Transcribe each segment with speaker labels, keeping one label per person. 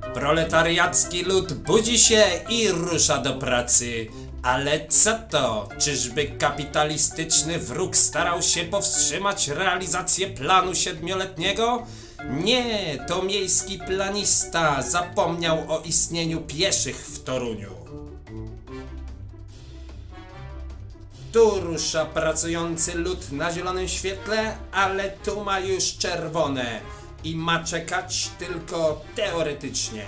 Speaker 1: Proletariacki lud budzi się i rusza do pracy. Ale co to? Czyżby kapitalistyczny wróg starał się powstrzymać realizację planu 7-letniego? Nie, to miejski planista zapomniał o istnieniu pieszych w Toruniu. Tu rusza pracujący lud na zielonym świetle, ale tu ma już czerwone i ma czekać tylko teoretycznie.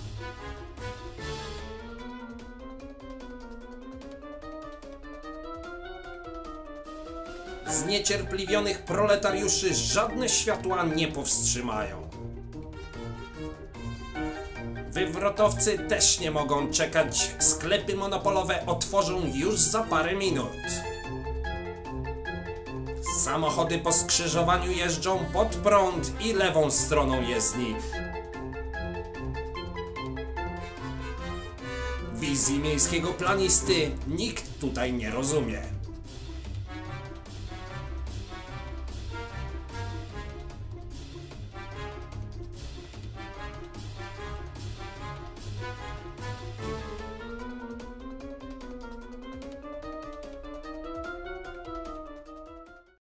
Speaker 1: Zniecierpliwionych proletariuszy żadne światła nie powstrzymają. Wywrotowcy też nie mogą czekać, sklepy monopolowe otworzą już za parę minut. Samochody po skrzyżowaniu jeżdżą pod prąd i lewą stroną jezdni. Wizji miejskiego planisty nikt tutaj nie rozumie.